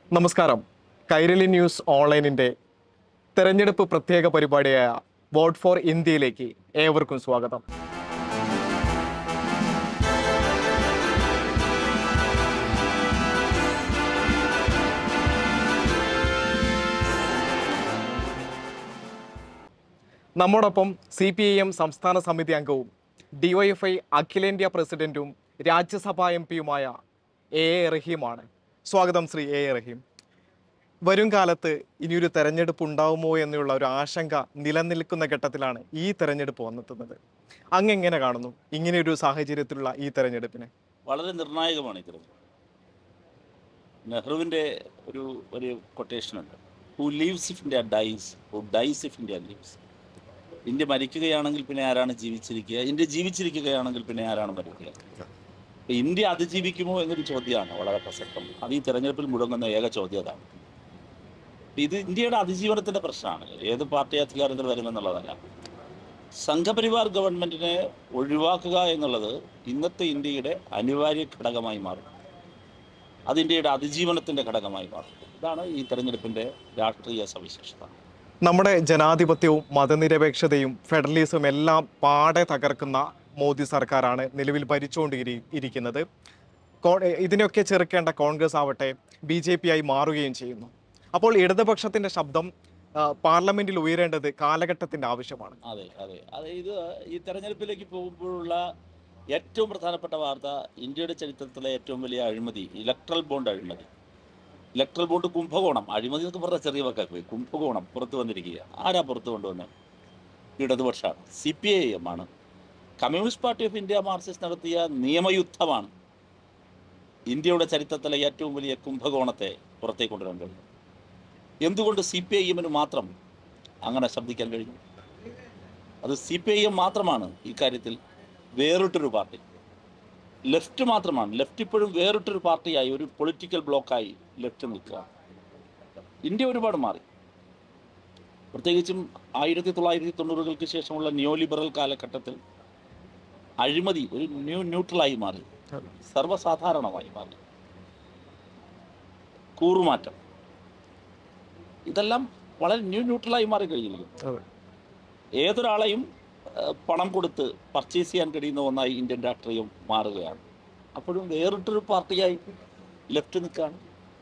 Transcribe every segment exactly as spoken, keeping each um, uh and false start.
നമസ്കാരം. കൈരളി ന്യൂസ് ഓൺലൈനിൻ്റെ തെരഞ്ഞെടുപ്പ് പ്രത്യേക പരിപാടിയായ വോട്ട് ഫോർ ഇന്ത്യയിലേക്ക് ഏവർക്കും സ്വാഗതം. നമ്മോടൊപ്പം സി പി ഐ എം സംസ്ഥാന സമിതി അംഗവും ഡി വൈ എഫ് ഐ അഖിലേന്ത്യാ പ്രസിഡന്റും രാജ്യസഭാ എം പിയുമായ എ എ റഹീമാണ്. സ്വാഗതം ശ്രീ എ എ റഹീം. വരും കാലത്ത് ഇനിയൊരു തെരഞ്ഞെടുപ്പ് ഉണ്ടാവുമോ എന്നുള്ള ഒരു ആശങ്ക നിലനിൽക്കുന്ന ഘട്ടത്തിലാണ് ഈ തെരഞ്ഞെടുപ്പ് വന്നെത്തുന്നത്. അങ്ങ് എങ്ങനെ കാണുന്നു ഇങ്ങനെയൊരു സാഹചര്യത്തിലുള്ള ഈ തെരഞ്ഞെടുപ്പിനെ? വളരെ നിർണായകമാണ് ഈ തെരഞ്ഞെടുപ്പ്. നെഹ്റുവിൻ്റെ ഒരു ഒരു കൊട്ടേഷനുണ്ട്, who lives if India dies, who dies if India lives. India മരിക്കുകയാണെങ്കിൽ പിന്നെ ആരാണ് ജീവിച്ചിരിക്കുക, ഇന്ത്യ ജീവിച്ചിരിക്കുകയാണെങ്കിൽ പിന്നെ ആരാണ് മരിക്കുക. അപ്പം ഇന്ത്യ അതിജീവിക്കുമോ എന്നൊരു ചോദ്യമാണ് വളരെ പ്രസക്തം. അത് ഈ തെരഞ്ഞെടുപ്പിൽ മുടങ്ങുന്ന ഏക ചോദ്യം അതാണ്. ഇത് ഇന്ത്യയുടെ അതിജീവനത്തിൻ്റെ പ്രശ്നമാണ്, ഏത് പാർട്ടി അധികാരത്തിൽ വരുമെന്നുള്ളതല്ല. സംഘപരിവാർ ഗവൺമെൻറ്റിനെ ഒഴിവാക്കുക എന്നുള്ളത് ഇന്നത്തെ ഇന്ത്യയുടെ അനിവാര്യ ഘടകമായി മാറും. അത് ഇന്ത്യയുടെ അതിജീവനത്തിൻ്റെ ഘടകമായി മാറും. ഇതാണ് ഈ തെരഞ്ഞെടുപ്പിൻ്റെ രാഷ്ട്രീയ സവിശേഷത. നമ്മുടെ ജനാധിപത്യവും മതനിരപേക്ഷതയും ഫെഡറലിസവും എല്ലാം പാടെ തകർക്കുന്ന മോദി സർക്കാരാണ് നിലവിൽ ഭരിച്ചുകൊണ്ട് ഇരിക്കുന്നത്. ഇതിനൊക്കെ ചെറുക്കേണ്ട കോൺഗ്രസ് ആവട്ടെ ബി ജെ പി ആയി മാറുകയും ചെയ്യുന്നു. അപ്പോൾ ഇടതുപക്ഷത്തിന്റെ ശബ്ദം പാർലമെന്റിൽ ഉയരേണ്ടത് കാലഘട്ടത്തിന്റെ ആവശ്യമാണ്. അതെ അതെ അതെ ഇത് ഈ തെരഞ്ഞെടുപ്പിലേക്ക് പോകുമ്പോഴുള്ള ഏറ്റവും പ്രധാനപ്പെട്ട വാർത്ത, ഇന്ത്യയുടെ ചരിത്രത്തിലെ ഏറ്റവും വലിയ അഴിമതി, ഇലക്ട്രൽ ബോണ്ട് അഴിമതി. ഇലക്ട്രൽ ബോണ്ട് കുംഭകോണം, അഴിമതി എന്നൊക്കെ പറഞ്ഞാൽ ചെറിയ വാക്കാക്കി പോയി. കുംഭകോണം പുറത്തു വന്നിരിക്കുക. ആരാ പുറത്തു കൊണ്ടുവന്നത്? ഇടതുപക്ഷമാണ്, സി പി ഐ എം ആണ്. Communist party of India Marxist നടത്തിയ നിയമയുദ്ധമാണ് ഇന്ത്യയുടെ ചരിത്രത്തിലെ ഏറ്റവും വലിയ കുംഭകോണത്തെ പുറത്തേക്ക് കൊണ്ടുവരാൻ കഴിഞ്ഞു. എന്തുകൊണ്ട് സി പി ഐ എമ്മിന് മാത്രം അങ്ങനെ ശബ്ദിക്കാൻ കഴിഞ്ഞു? അത് സി പി ഐ എം മാത്രമാണ് ഇക്കാര്യത്തിൽ വേറിട്ടൊരു പാർട്ടി. ലെഫ്റ്റ് മാത്രമാണ്, ലെഫ്റ്റ് ഇപ്പോഴും വേറിട്ടൊരു പാർട്ടിയായി, ഒരു പൊളിറ്റിക്കൽ ബ്ലോക്കായി ലെഫ്റ്റ് നിൽക്കുക. ഇന്ത്യ ഒരുപാട് മാറി. പ്രത്യേകിച്ചും ആയിരത്തി തൊള്ളായിരത്തി തൊണ്ണൂറുകൾക്ക് ശേഷമുള്ള ന്യൂ ലിബറൽ കാലഘട്ടത്തിൽ അഴിമതി ഒരു ന്യൂ ന്യൂട്രലായി മാറി, സർവ്വസാധാരണമായി മാറി. കൂറുമാറ്റം, ഇതെല്ലാം വളരെ ന്യൂ ന്യൂട്രലായി മാറിക്കഴിഞ്ഞിരിക്കുന്നു. ഏതൊരാളെയും പണം കൊടുത്ത് പർച്ചേസ് ചെയ്യാൻ കഴിയുന്ന ഒന്നായി ഇന്ത്യൻ രാഷ്ട്രീയം മാറുകയാണ്. അപ്പോഴും വേറിട്ടൊരു പാർട്ടിയായി ലെഫ്റ്റ് നിൽക്കുകയാണ്.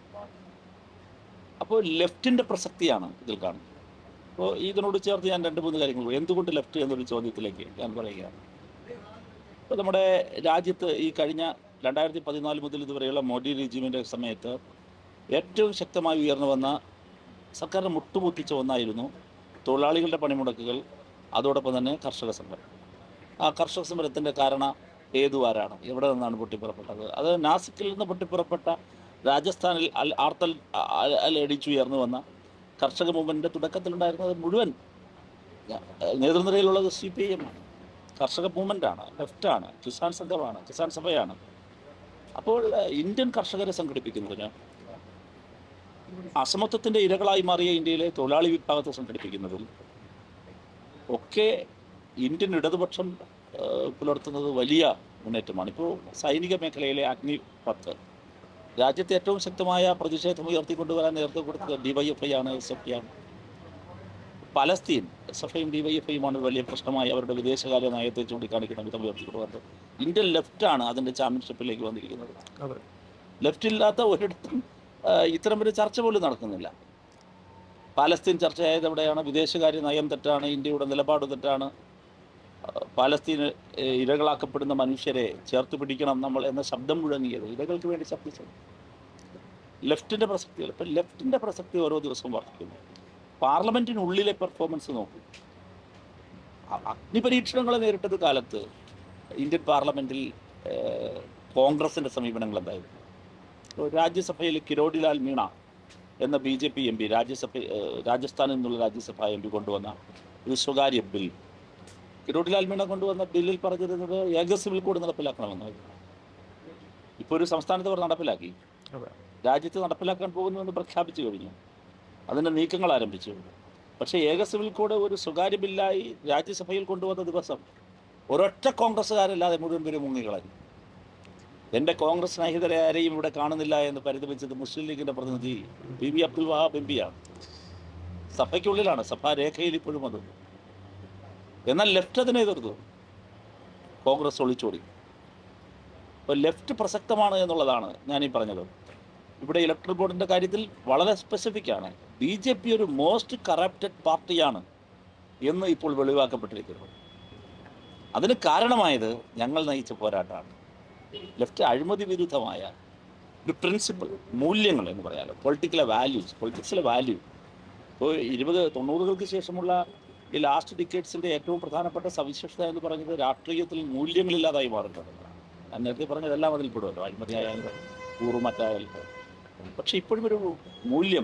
അപ്പോൾ ലെഫ്റ്റിൻ്റെ പ്രസക്തിയാണ് ഇതിൽ കാണുന്നത്. അപ്പോൾ ഇതിനോട് ചേർത്ത് ഞാൻ രണ്ട് മൂന്ന് കാര്യങ്ങൾ, എന്തുകൊണ്ട് ലെഫ്റ്റ് എന്നൊരു ചോദ്യത്തിലേക്ക് ഞാൻ പറയുകയാണ്. ഇപ്പോൾ നമ്മുടെ രാജ്യത്ത് ഈ കഴിഞ്ഞ രണ്ടായിരത്തി പതിനാല് മുതൽ ഇതുവരെയുള്ള മോഡി റെജിമിൻ്റെ സമയത്ത് ഏറ്റവും ശക്തമായി ഉയർന്നു വന്ന, സർക്കാരിനെ മുട്ടുപൊട്ടിച്ച ഒന്നായിരുന്നു തൊഴിലാളികളുടെ പണിമുടക്കുകൾ, അതോടൊപ്പം തന്നെ കർഷക സമരം. ആ കർഷക സമരത്തിൻ്റെ കാരണം ഏതുവാരാണ്, എവിടെ നിന്നാണ് പൊട്ടിപ്പുറപ്പെട്ടത്? അത് നാസിക്കിൽ നിന്ന് പൊട്ടിപ്പുറപ്പെട്ട രാജസ്ഥാനിൽ അൽ ആർത്തൽ അലടിച്ചുയർന്നു വന്ന കർഷക മൂവ്മെൻറ്റിൻ്റെ തുടക്കത്തിലുണ്ടായിരുന്നത് മുഴുവൻ നേതൃനിരയിലുള്ളത് സി പി ഐ എം ആണ്, കർഷക മൂവ്മെൻറ്റാണ്, ലെഫ്റ്റാണ്, കിസാൻ സംഘമാണ്, കിസാൻ സഭയാണ്. അപ്പോൾ ഇന്ത്യൻ കർഷകരെ സംഘടിപ്പിക്കുന്നതിന്, അസമത്വത്തിൻ്റെ ഇരകളായി മാറിയ ഇന്ത്യയിലെ തൊഴിലാളി വിഭാഗത്തെ സംഘടിപ്പിക്കുന്നതിൽ ഒക്കെ ഇന്ത്യൻ ഇടതുപക്ഷം പുലർത്തുന്നത് വലിയ മുന്നേറ്റമാണ്. ഇപ്പോൾ സൈനിക മേഖലയിലെ അഗ്നി പത്ത്, രാജ്യത്തെ ഏറ്റവും ശക്തമായ പ്രതിഷേധം ഉയർത്തിക്കൊണ്ടുവരാൻ നേതൃത്വം കൊടുത്തത് ഡി വൈ എഫ് ഐ ആണ്, എസ് എഫ് ഐ ആണ്. പലസ്തീൻ, എസ് എഫ് ഐയും ഡി വൈ എഫ് ഐയുമാണ് വലിയ പ്രശ്നമായി അവരുടെ വിദേശകാര്യ നയത്തെ ചൂണ്ടിക്കാണിക്കുന്ന വിധം ഉയർത്തിക്കൊണ്ടുവന്നത്. ഇന്ത്യൻ ലെഫ്റ്റാണ് അതിൻ്റെ ചാമ്പ്യൻഷിപ്പിലേക്ക് വന്നിരിക്കുന്നത്. ലെഫ്റ്റ് ഇല്ലാത്ത ഒരിടത്തും ഇത്തരം ഒരു ചർച്ച പോലും നടക്കുന്നില്ല. പാലസ്തീൻ ചർച്ചയായത് എവിടെയാണ്? വിദേശകാര്യ നയം തെറ്റാണ്, ഇന്ത്യയുടെ നിലപാട് തെറ്റാണ്, പാലസ്തീന് ഇരകളാക്കപ്പെടുന്ന മനുഷ്യരെ ചേർത്ത് പിടിക്കണം നമ്മൾ എന്ന ശബ്ദം മുഴങ്ങിയത്, ഇരകൾക്ക് വേണ്ടി ശബ്ദിച്ചത് ലെഫ്റ്റിൻ്റെ പ്രസക്തികൾ. ഇപ്പം ലെഫ്റ്റിൻ്റെ പ്രസക്തി ഓരോ ദിവസവും വർദ്ധിക്കുന്നു. പാർലമെൻറ്റിനുള്ളിലെ പെർഫോമൻസ് നോക്കും. അഗ്നിപരീക്ഷണങ്ങളെ നേരിട്ടത് കാലത്ത് ഇന്ത്യൻ പാർലമെൻറ്റിൽ കോൺഗ്രസിൻ്റെ സമീപനങ്ങൾ എന്തായിരുന്നു? രാജ്യസഭയിൽ കിരോഡിലാൽ മീണ എന്ന B J P M P, രാജ്യസഭ രാജസ്ഥാനിൽ നിന്നുള്ള രാജ്യസഭാ എം പി കൊണ്ടുവന്ന ഒരു സ്വകാര്യ ബിൽ, കിരോഡിലാൽ മീണ കൊണ്ടുവന്ന ബില്ലിൽ പറഞ്ഞിരുന്നത് ഏക സിവിൽ കോഡ് നടപ്പിലാക്കണമെന്നായിരുന്നു. ഇപ്പോൾ ഒരു സംസ്ഥാനത്ത് അവർ നടപ്പിലാക്കി, രാജ്യത്ത് നടപ്പിലാക്കാൻ പോകുന്നുവെന്ന് പ്രഖ്യാപിച്ചു കഴിഞ്ഞു, അതിൻ്റെ നീക്കങ്ങൾ ആരംഭിച്ചു. പക്ഷേ ഏക സിവിൽ കോഡ് ഒരു സ്വകാര്യ ബില്ലായി രാജ്യസഭയിൽ കൊണ്ടുവന്ന ദിവസം ഒരൊറ്റ കോൺഗ്രസ്സുകാരല്ലാതെ മുഴുവൻ പേരും മുങ്ങിക്കളഞ്ഞു. എൻ്റെ കോൺഗ്രസ് സ്നേഹിതരെ ആരെയും ഇവിടെ കാണുന്നില്ല എന്ന് പരിതപിച്ചത് മുസ്ലിം ലീഗിൻ്റെ പ്രതിനിധി P V Abdul Wahab M പിയാണ്. സഭയ്ക്കുള്ളിലാണ്, സഭാരേഖയിൽ ഇപ്പോഴും അത്. എന്നാൽ ലെഫ്റ്റ് അതിനെ എതിർത്തു, കോൺഗ്രസ് ഒളിച്ചോടി. അപ്പോൾ ലെഫ്റ്റ് പ്രസക്തമാണ് എന്നുള്ളതാണ് ഞാനീ പറഞ്ഞത്. ഇവിടെ ഇലക്ട്രൽ ബോർഡിൻ്റെ കാര്യത്തിൽ വളരെ സ്പെസിഫിക് ആണ്. ബി ജെ പി ഒരു മോസ്റ്റ് കറപ്റ്റഡ് പാർട്ടിയാണ് എന്ന് ഇപ്പോൾ വെളിവാക്കപ്പെട്ടിരിക്കുന്നു. അതിന് കാരണമായത് ഞങ്ങൾ നയിച്ച പോരാട്ടമാണ്. ലെഫ്റ്റ് അഴിമതി വിരുദ്ധമായ ഒരു പ്രിൻസിപ്പിൾ, മൂല്യങ്ങൾ എന്ന് പറയാമല്ലോ, പൊളിറ്റിക്കലെ വാല്യൂസ്, പൊളിറ്റിക്സിലെ വാല്യൂ. ഇപ്പോൾ ഇരുപത് തൊണ്ണൂറുകൾക്ക് ശേഷമുള്ള ഈ ലാസ്റ്റ് ഡിക്കേഡ്സിൻ്റെ ഏറ്റവും പ്രധാനപ്പെട്ട സവിശേഷത എന്ന് പറയുന്നത് രാഷ്ട്രീയത്തിൽ മൂല്യങ്ങളില്ലാതായി മാറുന്നുണ്ട്. ഞാൻ നേരത്തെ പറഞ്ഞതെല്ലാം അതിൽ പെടുമല്ലോ, അഴിമതിയായാലും കൂറുമറ്റായാലും. പക്ഷെ ഇപ്പോഴും ഒരു മൂല്യം,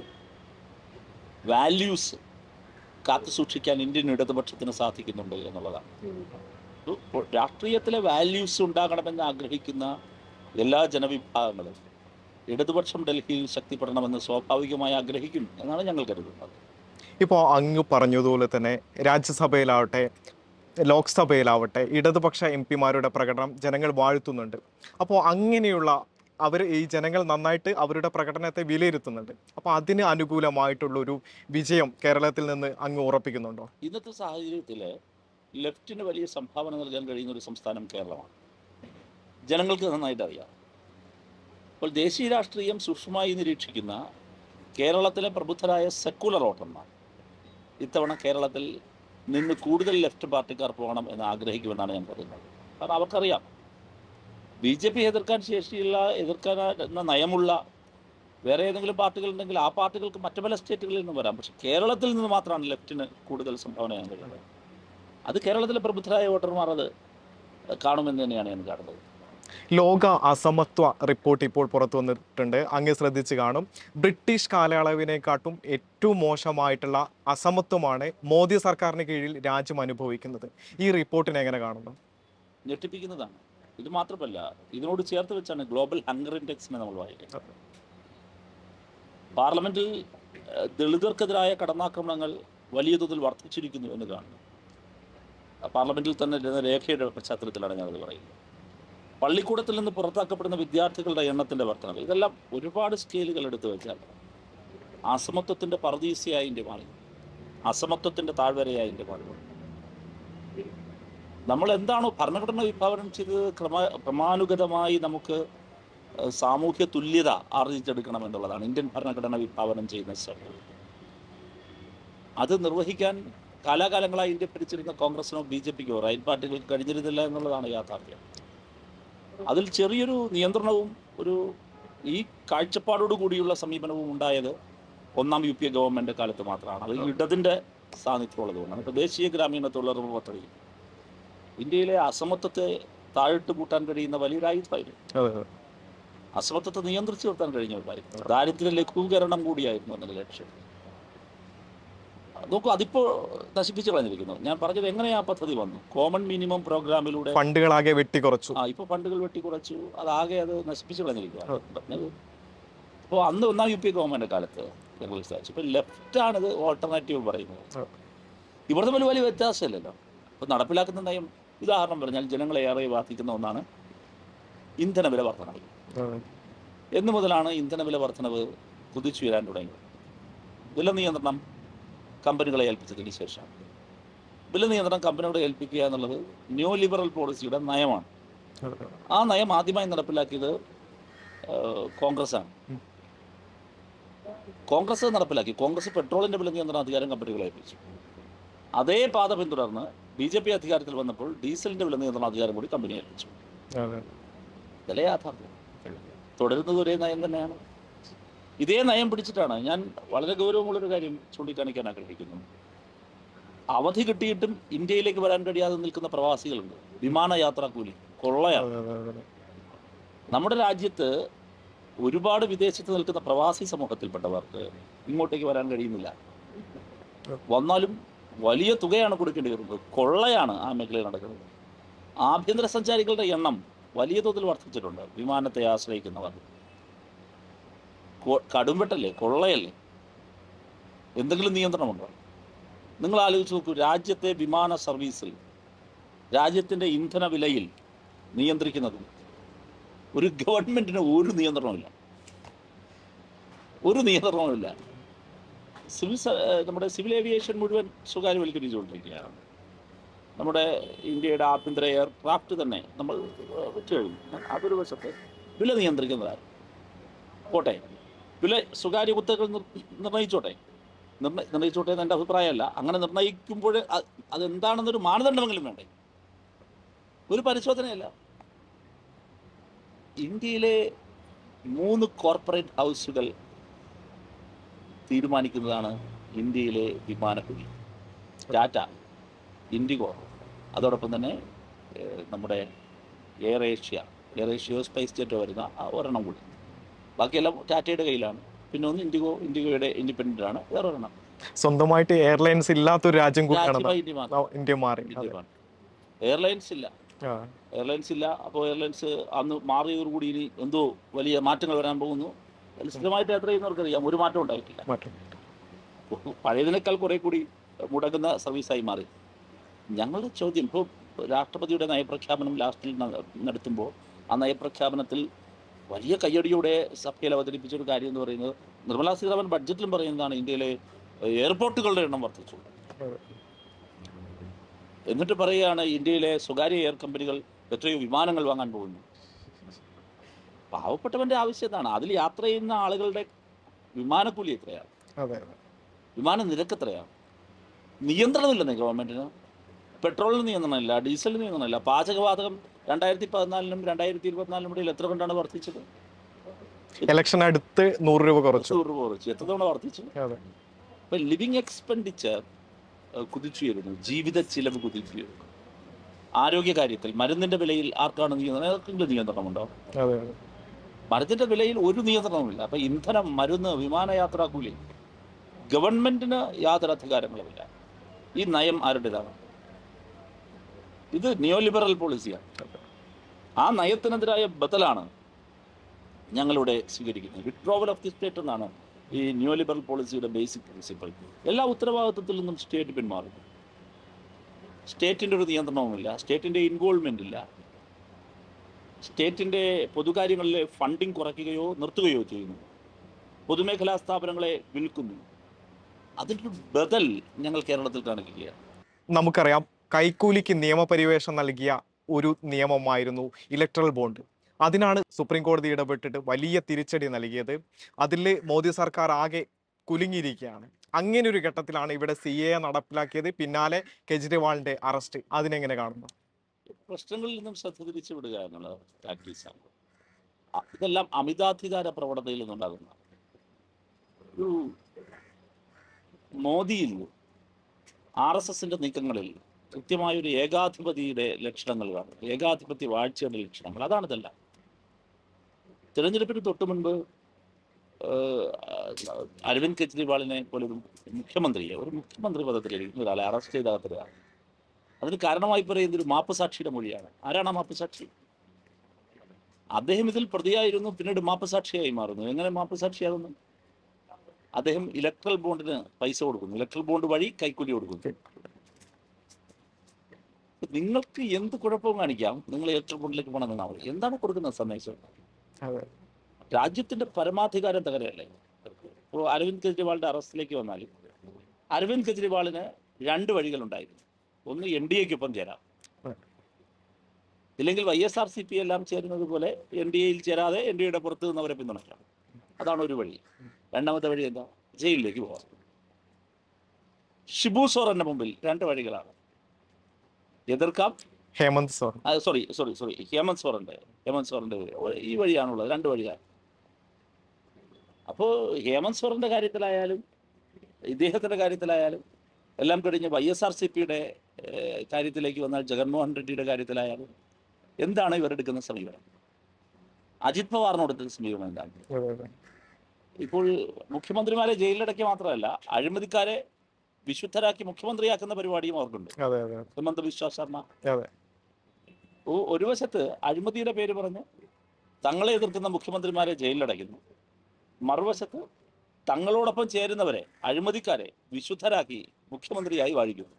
വാല്യൂസ് കാത്തു സൂക്ഷിക്കാൻ ഇന്ത്യൻ ഇടതുപക്ഷത്തിന് സാധിക്കുന്നുണ്ട് എന്നുള്ളതാണ്. രാഷ്ട്രീയത്തിലെ വാല്യൂസ് ഉണ്ടാകണമെന്ന് ആഗ്രഹിക്കുന്ന എല്ലാ ജനവിഭാഗങ്ങളും ഇടതുപക്ഷം ഡൽഹിയിൽ ശക്തിപ്പെടണമെന്ന് സ്വാഭാവികമായി ആഗ്രഹിക്കും എന്നാണ് ഞങ്ങൾ കരുതുന്നത്. ഇപ്പോൾ അങ്ങ് പറഞ്ഞതുപോലെ തന്നെ രാജ്യസഭയിലാവട്ടെ ലോക്സഭയിലാവട്ടെ ഇടതുപക്ഷ എം പിമാരുടെ പ്രകടനം ജനങ്ങൾ വാഴ്ത്തുന്നുണ്ട്. അപ്പോൾ അങ്ങനെയുള്ള അവർ ഈ ജനങ്ങൾ നന്നായിട്ട് അവരുടെ പ്രകടനത്തെ വിലയിരുത്തുന്നുണ്ട്. അപ്പോൾ അതിന് അനുകൂലമായിട്ടുള്ളൊരു വിജയം കേരളത്തിൽ നിന്ന് അങ്ങ് ഉറപ്പിക്കുന്നുണ്ടോ? ഇന്നത്തെ സാഹചര്യത്തിൽ ലെഫ്റ്റിന് വലിയ സംഭാവന നൽകാൻ കഴിയുന്ന ഒരു സംസ്ഥാനം കേരളമാണ്. ജനങ്ങൾക്ക് നന്നായിട്ട് അറിയാം. അപ്പോൾ ദേശീയ രാഷ്ട്രീയം സൂക്ഷ്മമായി നിരീക്ഷിക്കുന്ന കേരളത്തിലെ പ്രബുദ്ധരായ സെക്കുലർ വോട്ടർമാർ ഇത്തവണ കേരളത്തിൽ നിന്ന് കൂടുതൽ ലെഫ്റ്റ് പാർട്ടിക്കാർ പോകണം എന്ന് ആഗ്രഹിക്കുമെന്നാണ് ഞാൻ പറയുന്നത്. കാരണം അവർക്കറിയാം ബി ജെ പി എതിർക്കാൻ ശേഷിയുള്ള, എതിർക്കാൻ എന്ന നയമുള്ള വേറെ ഏതെങ്കിലും പാർട്ടികളുണ്ടെങ്കിൽ ആ പാർട്ടികൾക്ക് മറ്റു പല സ്റ്റേറ്റുകളിൽ നിന്ന് വരാം. പക്ഷെ കേരളത്തിൽ നിന്ന് മാത്രമാണ് ലെഫ്റ്റിന് കൂടുതൽ സംഭാവന ചെയ്യാൻ കഴിയുന്നത്. അത് കേരളത്തിലെ പ്രബുദ്ധരായ വോട്ടർമാർ അത് കാണുമെന്ന് തന്നെയാണ് ഞാൻ കാണുന്നത്. ലോക അസമത്വ റിപ്പോർട്ട് ഇപ്പോൾ പുറത്തു വന്നിട്ടുണ്ട്. അങ്ങ് ശ്രദ്ധിച്ച് കാണും. ബ്രിട്ടീഷ് കാലയളവിനെക്കാട്ടും ഏറ്റവും മോശമായിട്ടുള്ള അസമത്വമാണ് മോദി സർക്കാരിന് കീഴിൽ രാജ്യം അനുഭവിക്കുന്നത്. ഈ റിപ്പോർട്ടിനെ എങ്ങനെ കാണുന്നു? ഞെട്ടിപ്പിക്കുന്നതാണ്. ഇത് മാത്രമല്ല, ഇതിനോട് ചേർത്ത് വെച്ചാണ് ഗ്ലോബൽ ഹങ്കർ ഇൻഡെക്സിനെ നമ്മൾ വായിക്കുന്നത്. പാർലമെന്റിൽ ദളിതർക്കെതിരായ കടന്നാക്രമണങ്ങൾ വലിയ തോതിൽ വർദ്ധിച്ചിരിക്കുന്നു എന്ന് കാണുന്നു. പാർലമെന്റിൽ തന്നെ രേഖയുടെ പശ്ചാത്തലത്തിലാണ് ഞാനത് പറയുന്നത്. പള്ളിക്കൂടത്തിൽ നിന്ന് പുറത്താക്കപ്പെടുന്ന വിദ്യാർത്ഥികളുടെ എണ്ണത്തിൻ്റെ വർധനവ്, ഇതെല്ലാം ഒരുപാട് സ്കെയിലുകൾ എടുത്തു വെച്ചാൽ അസമത്വത്തിൻ്റെ പർദീസയായി ഇന്ത്യ മാറി, അസമത്വത്തിൻ്റെ താഴ്വരയായി ഇന്ത്യ മാറി. നമ്മൾ എന്താണോ ഭരണഘടന വിഭാവനം ചെയ്തത് ക്രമ ക്രമാനുഗതമായി നമുക്ക് സാമൂഹ്യ തുല്യത ആർജിച്ചെടുക്കണം എന്നുള്ളതാണ് ഇന്ത്യൻ ഭരണഘടന വിഭാവനം ചെയ്യുന്ന ശ്രമം. അത് നിർവഹിക്കാൻ കാലാകാലങ്ങളായി ഇന്ത്യ ഭരിച്ചിരുന്ന കോൺഗ്രസിനോ ബി ജെ പിക്കോ റൈറ്റ് പാർട്ടികൾക്ക് കഴിഞ്ഞിരുന്നില്ല എന്നുള്ളതാണ് യാഥാർത്ഥ്യം. അതിൽ ചെറിയൊരു നിയന്ത്രണവും ഒരു ഈ കാഴ്ചപ്പാടോടു കൂടിയുള്ള സമീപനവും ഉണ്ടായത് ഒന്നാം യു പി എ ഗവൺമെൻറ് കാലത്ത് മാത്രമാണ്. അത് ഇടതിൻ്റെ സാന്നിധ്യമുള്ളതുകൊണ്ടാണ്. ഇപ്പോൾ ദേശീയ ഗ്രാമീണ തൊഴിലുറപ്പ് പദ്ധതി ഇന്ത്യയിലെ അസമത്വത്തെ താഴിട്ട് കൂട്ടാൻ കഴിയുന്ന വലിയൊരു ആയുധമായിരുന്നു. അസമത്വത്തെ നിയന്ത്രിച്ചു നിർത്താൻ കഴിഞ്ഞ ഒരു കാര്യം. ദാരിദ്ര്യ ലഘൂകരണം കൂടിയായിരുന്നു എന്നൊരു ലക്ഷ്യം. നോക്കൂ, അതിപ്പോൾ നശിപ്പിച്ചു കളഞ്ഞിരിക്കുന്നു. ഞാൻ പറഞ്ഞത് എങ്ങനെയാ പദ്ധതി വന്നു? കോമൺ മിനിമം പ്രോഗ്രാമിലൂടെ ഫണ്ടുകളാകെ വെട്ടിക്കുറച്ചു. ആ ഇപ്പോൾ ഫണ്ടുകൾ വെട്ടിക്കുറച്ചു. അതാകെ അത് നശിപ്പിച്ചു കളഞ്ഞിരിക്കുക. അപ്പോൾ അന്ന് ഒന്നാം യു പി ഗവൺമെൻറ് കാലത്ത് ഇപ്പോൾ ലെഫ്റ്റാണിത് ഓൾട്ടർനേറ്റീവ് പറയുന്നത്. ഇവർ തമ്മിൽ വലിയ വ്യത്യാസമില്ലല്ലോ. ഇപ്പോൾ നടപ്പിലാക്കുന്ന നയം ഉദാഹരണം പറഞ്ഞാൽ ജനങ്ങളെ ഏറെ ബാധിക്കുന്ന ഒന്നാണ് ഇന്ധനവില വർധനവ്. എന്ന് മുതലാണ് ഇന്ധനവില വർധനവ് കുതിച്ചുയരാൻ തുടങ്ങിയത്? വില നിയന്ത്രണം കമ്പനികളെ ഏൽപ്പിച്ചതിന് ശേഷം. വില നിയന്ത്രണം കമ്പനികളെ ഏൽപ്പിക്കുക എന്നുള്ളത് ന്യൂ ലിബറൽ പോളിസിയുടെ നയമാണ്. ആ നയം ആദ്യമായി നടപ്പിലാക്കിയത് കോൺഗ്രസ്സാണ്. കോൺഗ്രസ് നടപ്പിലാക്കി. കോൺഗ്രസ് പെട്രോളിൻ്റെ വില നിയന്ത്രണ അധികാരം കമ്പനികളെ ഏൽപ്പിച്ചു. അതേ പാത പിന്തുടർന്ന് ബി ജെ പി അധികാരത്തിൽ വന്നപ്പോൾ ഡീസലിൻ്റെ വില നിയന്ത്രണ അധികാരം കൂടി കമ്പനി ഏൽപ്പിച്ചു. ഇതല്ലേ യാഥാർത്ഥ്യം. തുടരുന്നത് ഒരേ നയം തന്നെയാണ്. ഇതേ നയം പിടിച്ചിട്ടാണ് ഞാൻ വളരെ ഗൗരവമുള്ളൊരു കാര്യം ചൂണ്ടിക്കാണിക്കാൻ ആഗ്രഹിക്കുന്നു. അവധി കിട്ടിയിട്ടും ഇന്ത്യയിലേക്ക് വരാൻ കഴിയാതെ നിൽക്കുന്ന പ്രവാസികളുണ്ട്. വിമാനയാത്രാ കൂലി കൊള്ളയാണ്. നമ്മുടെ രാജ്യത്ത് ഒരുപാട് വിദേശത്ത് നിൽക്കുന്ന പ്രവാസി സമൂഹത്തിൽപ്പെട്ടവർക്ക് ഇങ്ങോട്ടേക്ക് വരാൻ കഴിയുന്നില്ല. വന്നാലും വലിയ തുകയാണ് കൊടുക്കേണ്ടി വരുന്നത്. കൊള്ളയാണ് ആ മേഖലയിൽ നടക്കുന്നത്. ആഭ്യന്തര സഞ്ചാരികളുടെ എണ്ണം വലിയ തോതിൽ വർദ്ധിച്ചിട്ടുണ്ട്. വിമാനത്തെ ആശ്രയിക്കുന്നവർ കടുംവെട്ടല്ലേ, കൊള്ളയല്ലേ? എന്തെങ്കിലും നിയന്ത്രണമുണ്ടോ? നിങ്ങൾ ആലോചിച്ച് നോക്കൂ. രാജ്യത്തെ വിമാന സർവീസിൽ, രാജ്യത്തിൻ്റെ ഇന്ധന വിലയിൽ നിയന്ത്രിക്കുന്നത് ഒരു ഗവൺമെൻറ്റിന് ഒരു നിയന്ത്രണമില്ല, ഒരു നിയന്ത്രണവുമില്ല. സിവിൽ നമ്മുടെ സിവിൽ ഏവിയേഷൻ മുഴുവൻ സ്വകാര്യവൽക്കരിച്ചുകൊണ്ടിരിക്കുകയാണ്. നമ്മുടെ ഇന്ത്യയുടെ ആഭ്യന്തര എയർക്രാഫ്റ്റ് തന്നെ നമ്മൾ വെച്ചു കഴിഞ്ഞു. അതൊരു വശത്ത് വില നിയന്ത്രിക്കുന്നതാണ്. പോട്ടെ, വില സ്വകാര്യ കുത്തകൾ നിർണ്ണയിച്ചോട്ടെ, നിർണ്ണ നിർണ്ണയിച്ചോട്ടെ എന്ന് എൻ്റെ അഭിപ്രായമല്ല. അങ്ങനെ നിർണ്ണയിക്കുമ്പോൾ അതെന്താണെന്നൊരു മാനദണ്ഡമെങ്കിലും വേണ്ടേ? ഒരു പരിശോധനയല്ല. ഇന്ത്യയിലെ മൂന്ന് കോർപ്പറേറ്റ് ഹൗസുകൾ തീരുമാനിക്കുന്നതാണ് ഇന്ത്യയിലെ വിമാനക്കൂലി. ടാറ്റ, ഇൻഡിഗോ, അതോടൊപ്പം തന്നെ നമ്മുടെ AirAsia, AirAsia SpiceJet വരുന്ന ഒരെണ്ണം കൂടി. ബാക്കിയെല്ലാം ടാറ്റയുടെ കയ്യിലാണ്. പിന്നെ ഒന്ന് ഇൻഡിഗോ, ഇൻഡിഗോയുടെ ഇൻഡിപെൻഡൻ്റ് ആണ്. വേറെ ഒരെണ്ണം സ്വന്തമായിട്ട് എയർലൈൻസ് ഇല്ലാത്തൊരു രാജ്യം കൂടിയാണ് ഇന്ത്യ മാറി. എയർലൈൻസ് ഇല്ല, എയർലൈൻസ് ഇല്ല. അപ്പോൾ എയർലൈൻസ് അന്ന് മാറിയതോടുകൂടി ഇനി എന്തോ വലിയ മാറ്റങ്ങൾ വരാൻ പോകുന്നു. സ്ഥിരമായിട്ട് യാത്ര ചെയ്യുന്നവർക്കറിയാം, ഒരു മാറ്റം ഉണ്ടായിട്ടില്ല. പഴയതിനേക്കാൾ കുറെ കൂടി മുടങ്ങുന്ന സർവീസായി മാറി. ഞങ്ങളുടെ ചോദ്യം, ഇപ്പോൾ രാഷ്ട്രപതിയുടെ നയപ്രഖ്യാപനം ലാസ്റ്റിൽ നടത്തുമ്പോൾ ആ നയപ്രഖ്യാപനത്തിൽ വലിയ കയ്യടിയോടെ സഭയിൽ അവതരിപ്പിച്ചൊരു കാര്യം എന്ന് പറയുന്നത്, നിർമ്മലാ സീതാരാമൻ ബഡ്ജറ്റിലും പറയുന്നതാണ് ഇന്ത്യയിലെ എയർപോർട്ടുകളുടെ എണ്ണം വർദ്ധിച്ചു. എന്നിട്ട് പറയുകയാണ് ഇന്ത്യയിലെ സ്വകാര്യ എയർ കമ്പനികൾ എത്രയോ വിമാനങ്ങൾ വാങ്ങാൻ പോകുന്നു. പാവപ്പെട്ടവൻ്റെ ആവശ്യം എന്താണ്? അതിൽ യാത്ര ചെയ്യുന്ന ആളുകളുടെ വിമാനക്കൂലി എത്രയാണ്? വിമാന നിരക്ക് എത്രയാണ്? നിയന്ത്രണമില്ലെന്നേ ഗവൺമെൻറ്റിന്. പെട്രോളിന് നിയന്ത്രണമില്ല, ഡീസലിന് നിയന്ത്രണമില്ല. പാചകവാതകം രണ്ടായിരത്തി പതിനാലിനും രണ്ടായിരത്തി ഇരുപത്തിനാലിനും ഇടയിൽ എത്ര കൊണ്ടാണ് വർദ്ധിച്ചത്? ഇലക്ഷൻ അടുത്ത് നൂറ് രൂപ കുറച്ചു. നൂറ് രൂപ കുറച്ചു. എത്ര തവണ വർദ്ധിച്ചു? ഇപ്പം ലിവിങ് എക്സ്പെൻഡിച്ചർ കുതിച്ചുയരുന്നു, ജീവിത ചിലവ് കുതിച്ചുയരുന്നു. ആരോഗ്യകാര്യത്തിൽ മരുന്നിൻ്റെ വിലയിൽ ആർക്കാണ് നിയന്ത്രണം? ആർക്കെങ്കിലും നിയന്ത്രണമുണ്ടോ? മരുന്നിൻ്റെ വിലയിൽ ഒരു നിയന്ത്രണവുമില്ല. അപ്പം ഇന്ധനം, മരുന്ന്, വിമാനയാത്രാ കൂലി, ഗവൺമെൻറ്റിന് യാതൊരു അധികാരങ്ങളുമില്ല. ഈ നയം ആരുടേതാണ്? ഇത് നിയോ ലിബറൽ പോളിസിയാണ്. ആ നയത്തിനെതിരായ ബദലാണ് ഞങ്ങളിവിടെ സ്വീകരിക്കുന്നത്. വിഡ്രോവൽ ഓഫ് ദി സ്റ്റേറ്റ് എന്നാണ് ഈ നിയോ ലിബറൽ പോളിസിയുടെ ബേസിക് പ്രിൻസിപ്പിൾ. എല്ലാ ഉത്തരവാദിത്വത്തിൽ നിന്നും സ്റ്റേറ്റ് പിന്മാറുന്നു. സ്റ്റേറ്റിൻ്റെ ഒരു നിയന്ത്രണവുമില്ല, സ്റ്റേറ്റിൻ്റെ ഇൻവോൾവ്മെൻ്റ് ഇല്ല. സ്റ്റേറ്റിൻ്റെ പൊതുകാര്യങ്ങളിലെ ഫണ്ടിങ് കുറയ്ക്കുകയോ നിർത്തുകയോ ചെയ്യുന്നു. പൊതുമേഖലാ സ്ഥാപനങ്ങളെ വിൽക്കുന്നു. അതിൻ്റെ ബദൽ ഞങ്ങൾ കേരളത്തിൽ കാണിക്കുകയാണ്. നമുക്കറിയാം, കൈക്കൂലിക്ക് നിയമപരിവേഷം നൽകിയ ഒരു നിയമമായിരുന്നു ഇലക്ട്രൽ ബോണ്ട്. അതിനാണ് സുപ്രീം കോടതി ഇടപെട്ടിട്ട് വലിയ തിരിച്ചടി നൽകിയത്. അതിൽ മോദി സർക്കാർ ആകെ കുലുങ്ങിയിരിക്കുകയാണ്. അങ്ങനെ ഒരു ഘട്ടത്തിലാണ് ഇവിടെ സി എ നടപ്പിലാക്കിയത്. പിന്നാലെ കെജ്രിവാളിന്റെ അറസ്റ്റ്. അതിനെങ്ങനെ കാണുന്നു? പ്രശ്നങ്ങളിൽ നിന്നും ശ്രദ്ധ തിരിച്ചു വിടുക എന്നുള്ള പ്രാക്ടീസാണ്. ഇതെല്ലാം അമിതാധികാര പ്രവണതയിൽ നിന്നുണ്ടാകുന്ന ഒരു മോദിയിൽ ആർ എസ് എസിന്റെ നീക്കങ്ങളിൽ കൃത്യമായൊരു ഏകാധിപതിയുടെ ലക്ഷണങ്ങൾ കാണും. ഏകാധിപത്യ വാഴ്ചയുടെ ലക്ഷണങ്ങൾ. അതാണ് ഇതെല്ലാം. തിരഞ്ഞെടുപ്പിന് തൊട്ട് മുൻപ് അരവിന്ദ് കെജ്രിവാളിനെ പോലൊരു മുഖ്യമന്ത്രിയെ ഒരു മുഖ്യമന്ത്രി പദത്തിലിരിക്കുന്ന ഒരാളെ അറസ്റ്റ് ചെയ്താകത്തുകയാണ്. അതിന് കാരണമായി പറയുന്നത് ഒരു മാപ്പുസാക്ഷിയുടെ മൊഴിയാണ്. ആരാണ് ആ മാപ്പുസാക്ഷി? അദ്ദേഹം ഇതിൽ പ്രതിയായിരുന്നു, പിന്നീട് മാപ്പുസാക്ഷിയായി മാറുന്നു. എങ്ങനെ മാപ്പുസാക്ഷിയാകുന്നു? അദ്ദേഹം ഇലക്ട്രൽ ബോണ്ടിന് പൈസ കൊടുക്കുന്നു, ഇലക്ട്രൽ ബോണ്ട് വഴി കൈക്കൂലി കൊടുക്കുന്നു. നിങ്ങൾക്ക് എന്ത് കുഴപ്പവും കാണിക്കാം, നിങ്ങൾ ഇലക്ട്രൽ ബോണ്ടിലേക്ക് പോകണം എന്നാണ്. എന്താണ് കൊടുക്കുന്ന സന്ദേശം? രാജ്യത്തിന്റെ പരമാധികാരം തകരല്ലേ? ഇപ്പോൾ അരവിന്ദ് കെജ്രിവാളിന്റെ അറസ്റ്റിലേക്ക് വന്നാൽ അരവിന്ദ് കെജ്രിവാളിന് രണ്ട് വഴികളുണ്ടായിരുന്നു. ഒന്ന്, എൻ ഡി എക്കൊപ്പം ചേരാം, ഇല്ലെങ്കിൽ Y S R C P എല്ലാം ചേരുന്നത് പോലെ എൻ ഡി എയിൽ ചേരാതെ എൻ ഡി എയുടെ പുറത്ത് നിന്നവരെ പിന്തുണയ്ക്കാം. അതാണ് ഒരു വഴി. രണ്ടാമത്തെ വഴി എന്താ? ജയിലിലേക്ക് പോകാം. ഷിബു സോറന്റെ മുമ്പിൽ രണ്ട് വഴികളാണ്. എതിർക്കാം, Hemant Soren sorry sorry sorry Hemant സോറന്റെ ഹേമന്ത് സോറന്റെ ഈ വഴിയാണുള്ളത്. രണ്ട് വഴിയാണ്. അപ്പോൾ ഹേമന്ത് സോറന്റെ കാര്യത്തിലായാലും ഇദ്ദേഹത്തിന്റെ കാര്യത്തിലായാലും എല്ലാം കഴിഞ്ഞ് വൈ എസ് ആർ സി പിയുടെ കാര്യത്തിലേക്ക് വന്നാൽ ജഗൻമോഹൻ റെഡ്ഡിയുടെ കാര്യത്തിലായാലും എന്താണ് ഇവരെടുക്കുന്ന സമീപനം? അജിത് പവാറിനോടുക്കുന്ന സമീപനം എന്താണ്? ഇപ്പോൾ മുഖ്യമന്ത്രിമാരെ ജയിലിലടക്കി മാത്രമല്ല, അഴിമതിക്കാരെ വിശുദ്ധരാക്കി മുഖ്യമന്ത്രിയാക്കുന്ന പരിപാടിയും അവർക്കുണ്ട്. ഹിമന്ത ബിശ്വ ശർമ്മ ഒരു വശത്ത് അഴിമതിയുടെ പേര് പറഞ്ഞ് തങ്ങളെ എതിർക്കുന്ന മുഖ്യമന്ത്രിമാരെ ജയിലിലടയ്ക്കുന്നു, മറുവശത്ത് തങ്ങളോടൊപ്പം ചേരുന്നവരെ, അഴിമതിക്കാരെ വിശുദ്ധരാക്കി മുഖ്യമന്ത്രിയായി വാഴിക്കുന്നു.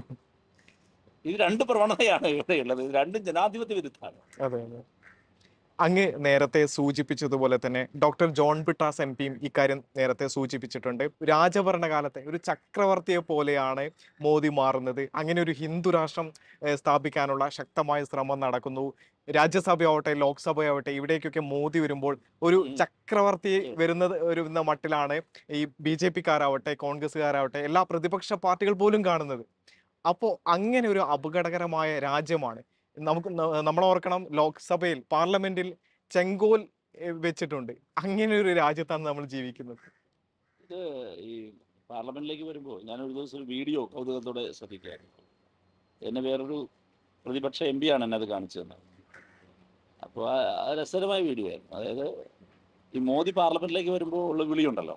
ഇത് രണ്ട് പ്രവണതയാണ് ഇവിടെയുള്ളത്. ഇത് രണ്ടും ജനാധിപത്യ വിരുദ്ധമാണ്. അങ്ങ് നേരത്തെ സൂചിപ്പിച്ചതുപോലെ തന്നെ ഡോക്ടർ ജോൺ ബിട്ടാസ് എം പിയും ഇക്കാര്യം നേരത്തെ സൂചിപ്പിച്ചിട്ടുണ്ട്. രാജഭരണകാലത്തെ ഒരു ചക്രവർത്തിയെ പോലെയാണ് മോദി മാറുന്നത്. അങ്ങനെ ഒരു ഹിന്ദു രാഷ്ട്രം ഏഹ്, സ്ഥാപിക്കാനുള്ള ശക്തമായ ശ്രമം നടക്കുന്നു. രാജ്യസഭയാവട്ടെ ലോക്സഭയാവട്ടെ ഇവിടേക്കൊക്കെ മോദി വരുമ്പോൾ ഒരു ഉം. ചക്രവർത്തി വരുന്നത് വരുന്ന മട്ടിലാണ് ഈ ബി ജെ പിക്കാരാവട്ടെ കോൺഗ്രസ്സുകാരാവട്ടെ എല്ലാ പ്രതിപക്ഷ പാർട്ടികൾ പോലും കാണുന്നത്. അപ്പോൾ അങ്ങനെ ഒരു അപകടകരമായ രാജ്യമാണ് നമുക്ക് ന- നമ്മൾ ഓർക്കണം, ലോക്സഭയിൽ പാർലമെന്റിൽ ചെങ്കോൽ ഏഹ്, വെച്ചിട്ടുണ്ട്. അങ്ങനെ ഒരു രാജ്യത്താണ് നമ്മൾ ജീവിക്കുന്നത്. ഇത് ഈ പാർലമെന്റിലേക്ക് വരുമ്പോൾ ഞാൻ ഒരു ദിവസം ഒരു വീഡിയോ കൗതുകത്തോടെ ശ്രദ്ധിക്കുകയായിരുന്നു. എന്നെ വേറൊരു പ്രതിപക്ഷ എം പി ആണ് എന്നെ അത് കാണിച്ചു തന്നത്. അപ്പോൾ ആ രസകരമായ വീഡിയോ ആയിരുന്നു. അതായത് ഈ മോദി പാർലമെന്റിലേക്ക് വരുമ്പോൾ ഉള്ള വിളിയുണ്ടല്ലോ,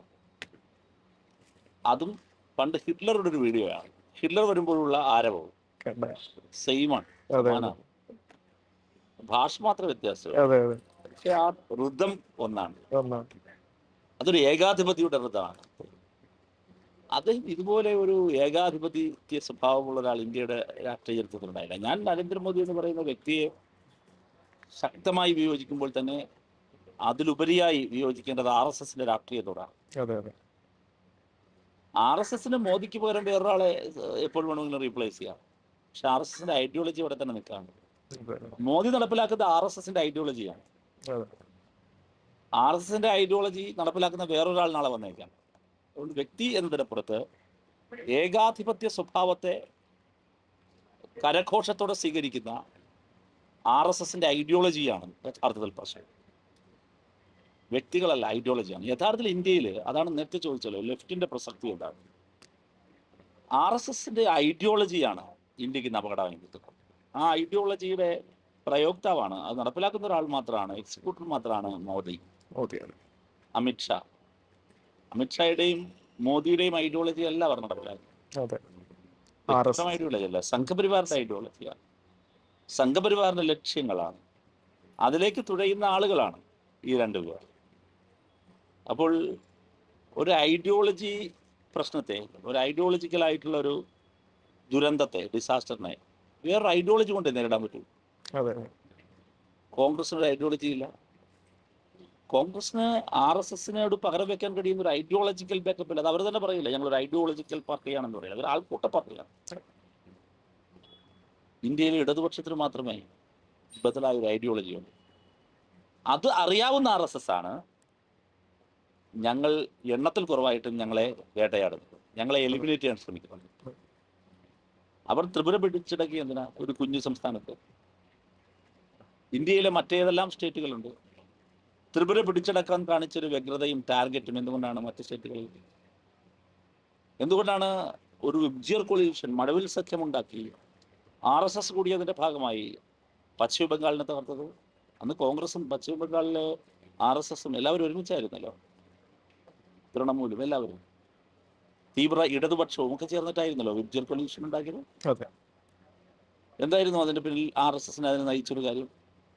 അതും പണ്ട് ഹിറ്റ്ലറുടെ ഒരു വീഡിയോ ആണ്. ഹിറ്റ്ലർ വരുമ്പോഴുള്ള ആരവവും കണ്ടേ? സെയിമാണ്, അതെ സമാനമാണ്. ഭാഷ മാത്രം വ്യത്യാസമാണ്, അതെ അതെ പക്ഷെ ആ ഋതം ഒന്നാണ്. ഒന്നാണ്. അതൊരു ഏകാധിപതിയുടെ ഋതമാണ്. അദ്ദേഹം ഇതുപോലെ ഒരു ഏകാധിപത്യ സ്വഭാവമുള്ള ഒരാൾ ഇന്ത്യയുടെ രാഷ്ട്രീയ ചരിത്രത്തിലുണ്ടായില്ല. ഞാൻ നരേന്ദ്രമോദി എന്ന് പറയുന്ന വ്യക്തിയെ ശക്തമായി വിയോജിക്കുമ്പോൾ തന്നെ അതിലുപരിയായി വിയോജിക്കേണ്ടത് ആർ എസ് എസിന്റെ രാഷ്ട്രീയത്തോടാണ്. അതെ അതെ ആർ എസ് എസിന് മോദിക്ക് പകരം വേറൊരാളെ എപ്പോൾ വേണമെങ്കിലും റീപ്ലേസ് ചെയ്യാം. പക്ഷെ ആർ എസ് എസിന്റെ ഐഡിയോളജി ഇവിടെ തന്നെ നിൽക്കാണ്. മോദി നടപ്പിലാക്കുന്ന ആർ എസ് എസിന്റെ ഐഡിയോളജിയാണ്. അതെ ആർ എസ് എസിന്റെ ഐഡിയോളജി നടപ്പിലാക്കുന്ന വേറൊരാൾ നാളെ വന്നേക്കാം. അതുകൊണ്ട് വ്യക്തി എന്നതിനപ്പുറത്ത് ഏകാധിപത്യ സ്വഭാവത്തെ കരഘോഷത്തോടെ സ്വീകരിക്കുന്ന ആർ എസ് എസിന്റെ ഐഡിയോളജിയാണ് യഥാർത്ഥത്തിൽ പ്രശ്നം. വ്യക്തികളല്ല, ഐഡിയോളജിയാണ്. യഥാർത്ഥത്തിൽ ഇന്ത്യയിൽ അതാണ് നേരത്തെ ചോദിച്ചല്ലോ, ലെഫ്റ്റിന്റെ പ്രസക്തി എന്താണ്? ആർ എസ് എസിന്റെ ഐഡിയോളജിയാണ് ഇന്ത്യക്ക് ഇന്ന് അപകടമായി നിൽക്കുന്നത്. ആ ഐഡിയോളജിയുടെ പ്രയോക്താവാണ്, അത് നടപ്പിലാക്കുന്ന ഒരാൾ മാത്രമാണ്, എക്സിക്യൂട്ടീവ് മാത്രമാണ് മോദി, മോദിയാണ്. അമിത്ഷാ. അമിത്ഷായുടെയും മോദിയുടെയും ഐഡിയോളജി അല്ല അവർ നടപ്പിലാക്കുന്നത്. അതെ വ്യക്തിപരമായ ഐഡിയോളജി അല്ല, സംഘപരിവാറിന്റെ ഐഡിയോളജിയാണ്. സംഘപരിവാറിന്റെ ലക്ഷ്യങ്ങളാണ്. അതിലേക്ക് തുഴയുന്ന ആളുകളാണ് ഈ രണ്ടുപേർ. അപ്പോൾ ഒരു ഐഡിയോളജി പ്രശ്നത്തെ, ഒരു ഐഡിയോളജിക്കൽ ആയിട്ടുള്ള ഒരു ദുരന്തത്തെ, ഡിസാസ്റ്ററിനെ വേറൊരു ഐഡിയോളജി കൊണ്ട് നേരിടാൻ പറ്റും. അതെ കോൺഗ്രസിനൊരു ഐഡിയോളജി ഇല്ല. കോൺഗ്രസിന് ആർ എസ് എസിനോട് പകരം വെക്കാൻ കഴിയുന്ന ഒരു ഐഡിയോളജിക്കൽ ബാക്കപ്പ് ഇല്ല. അത് അവർ തന്നെ പറയില്ല, ഞങ്ങളൊരു ഐഡിയോളജിക്കൽ പാർട്ടിയാണെന്ന് പറയില്ല. അതൊരു ആൾക്കൂട്ട പാർട്ടിയാണ്. ഇന്ത്യയിലെ ഇടതുപക്ഷത്തിന് മാത്രമേ ബദലായ ഒരു ഐഡിയോളജി ഉണ്ട്. അത് അറിയാവുന്ന ആർ എസ് എസ് ആണ് ഞങ്ങൾ എണ്ണത്തിൽ കുറവായിട്ടും ഞങ്ങളെ വേട്ടയാടുന്നത്, ഞങ്ങളെ എലിമിനേറ്റ് ചെയ്യാൻ ശ്രമിക്കുന്നത്. അവർ ത്രിപുര പിടിച്ചടക്കി എന്തിനാ ഒരു കുഞ്ഞു സംസ്ഥാനത്ത്? ഇന്ത്യയിലെ മറ്റേതെല്ലാം സ്റ്റേറ്റുകളുണ്ട്. ത്രിപുര പിടിച്ചടക്കാൻ കാണിച്ചൊരു വ്യഗ്രതയും ടാർഗറ്റും എന്തുകൊണ്ടാണ് മറ്റ് സ്റ്റേറ്റുകളിൽ? എന്തുകൊണ്ടാണ് ഒരു വിബ്ജിയർ കൊളീഷൻ, മഴവിൽ സഖ്യമുണ്ടാക്കി ആർ എസ് എസ് കൂടി അതിൻ്റെ ഭാഗമായി പശ്ചിമ ബംഗാളിനെ തകർത്തത്? അന്ന് കോൺഗ്രസും പശ്ചിമ ബംഗാളിലെ ആർ എസ് എസും എല്ലാവരും ഒരുമിച്ചായിരുന്നല്ലോ, തൃണമൂലും എല്ലാവരും തീവ്ര ഇടതുപക്ഷവും ഒക്കെ ചേർന്നിട്ടായിരുന്നല്ലോ വിബ്ജിയർ കൊളീഷൻ ഉണ്ടാക്കിയത്. അതെ എന്തായിരുന്നു അതിൻ്റെ പിന്നിൽ ആർ എസ് എസിനെ അതിനെ നയിച്ചൊരു കാര്യം?